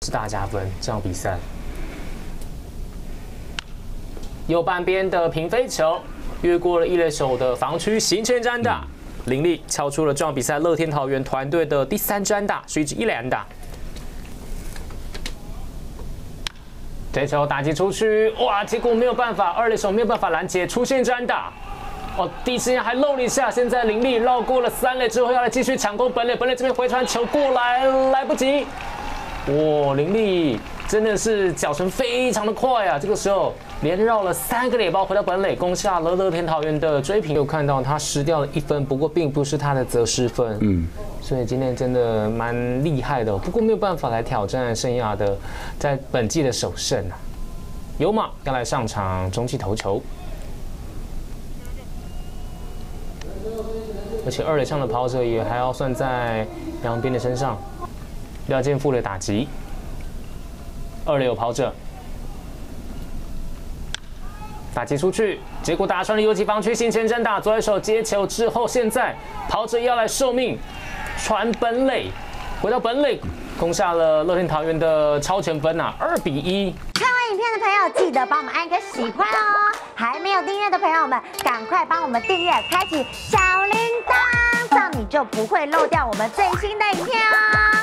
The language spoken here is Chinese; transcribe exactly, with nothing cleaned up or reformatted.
是大加分。这场比赛，右半边的平飞球越过了一垒手的防区，形成安打。林立敲出了这场比赛乐天桃园团队的第三支安打，是一支一垒安打。这球打击出去，哇！结果没有办法，二垒手没有办法拦截，出现安打。哦，第一时间还漏了一下，现在林立绕过了三垒之后，要来继续抢攻本垒，本垒这边回传球过来，来不及。哇，林立真的是脚程非常的快啊！这个时候连绕了三个垒包回到本垒，攻下了乐天桃园的追平。有看到他失掉了一分，不过并不是他的责失分。嗯，所以今天真的蛮厉害的，不过没有办法来挑战生涯的在本季的首胜啊。有马要来上场中继投球。而且二垒上的跑者也还要算在杨斌的身上，廖健富的打击，二垒有跑者，打击出去，结果打穿了游击防区，形成真打，左手接球之后，现在跑者要来受命，传本垒，回到本垒，攻下了乐天桃园的超前分啊，二比一。 看完影片的朋友，记得帮我们按个喜欢哦！还没有订阅的朋友们，赶快帮我们订阅，开启小铃铛，这样你就不会漏掉我们最新的影片哦！